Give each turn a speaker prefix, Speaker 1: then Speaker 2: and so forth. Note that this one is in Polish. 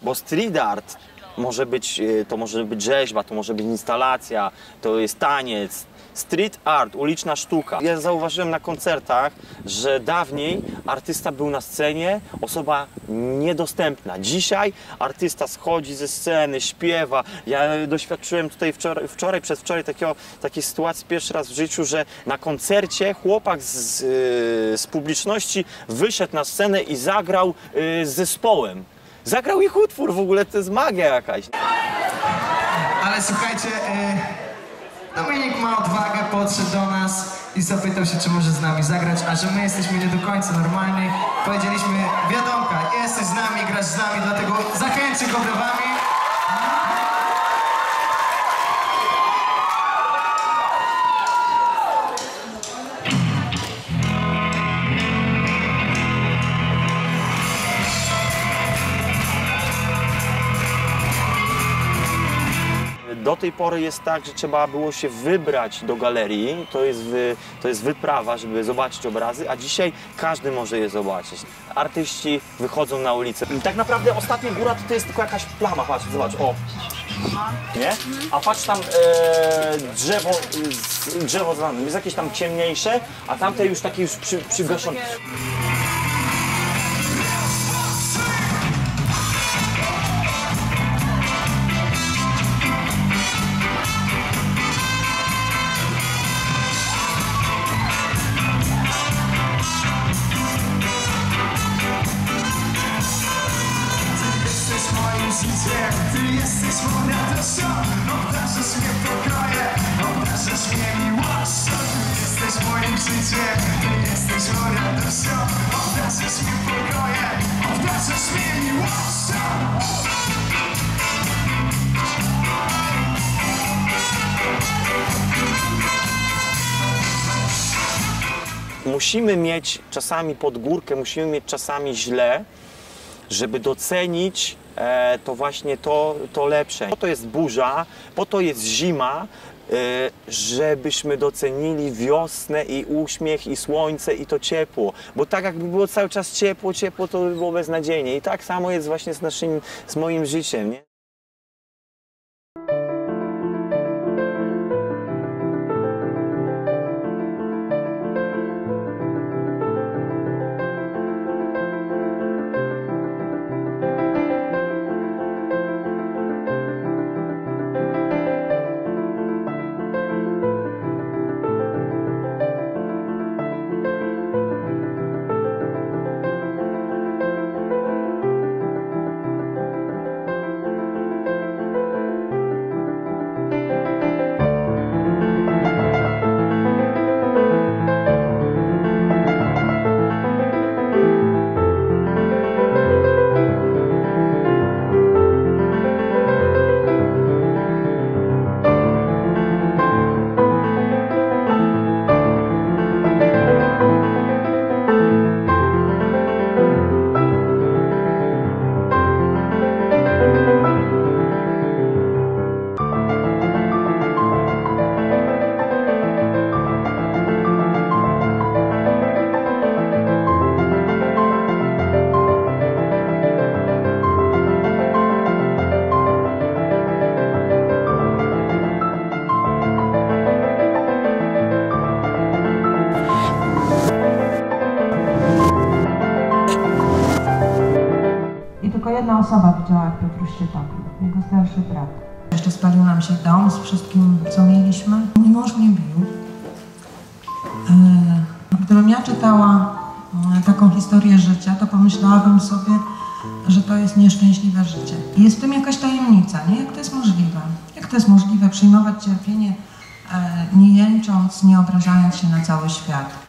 Speaker 1: Bo street art może być rzeźba, to może być instalacja, to jest taniec. Street art, uliczna sztuka. Ja zauważyłem na koncertach, że dawniej artysta był na scenie, osoba niedostępna. Dzisiaj artysta schodzi ze sceny, śpiewa. Ja doświadczyłem tutaj przedwczoraj takiej sytuacji pierwszy raz w życiu, że na koncercie chłopak z publiczności wyszedł na scenę i zagrał z zespołem. Zagrał ich utwór, w ogóle to jest magia jakaś.
Speaker 2: Ale słuchajcie, Dominik ma odwagę, podszedł do nas i zapytał się, czy może z nami zagrać, a że my jesteśmy nie do końca normalni, powiedzieliśmy, wiadomka, jesteś z nami, grasz z nami, dlatego zachęćcie go brawami.
Speaker 1: Do tej pory jest tak, że trzeba było się wybrać do galerii, to jest wyprawa, żeby zobaczyć obrazy, a dzisiaj każdy może je zobaczyć. Artyści wychodzą na ulicę. I tak naprawdę ostatnia góra to jest tylko jakaś plama, patrz, zobacz, o. Nie? A patrz tam drzewo za nami, jest jakieś tam ciemniejsze, a tamte już takie przygaszone.
Speaker 3: Ty jesteś moją radością, obdarzasz mnie pokojem, obdarzasz mnie miłością. Ty jesteś moim życiem, ty jesteś moją radością, obdarzasz mnie pokojem, obdarzasz mnie miłością.
Speaker 1: Musimy mieć czasami pod górkę, musimy mieć czasami źle, żeby docenić to właśnie to lepsze. Po to jest burza, po to jest zima, żebyśmy docenili wiosnę i uśmiech i słońce i to ciepło. Bo tak jakby było cały czas ciepło, to by było beznadziejnie. I tak samo jest właśnie z moim życiem, nie?
Speaker 4: Tylko jedna osoba widziała, jak Piotruś się topił, jego starszy brat. Jeszcze spalił nam się dom z wszystkim, co mieliśmy. Mój mąż mnie bił. Gdybym ja czytała taką historię życia, to pomyślałabym sobie, że to jest nieszczęśliwe życie. I jest w tym jakaś tajemnica, nie? Jak to jest możliwe? Jak to jest możliwe przyjmować cierpienie, nie jęcząc, nie obrażając się na cały świat?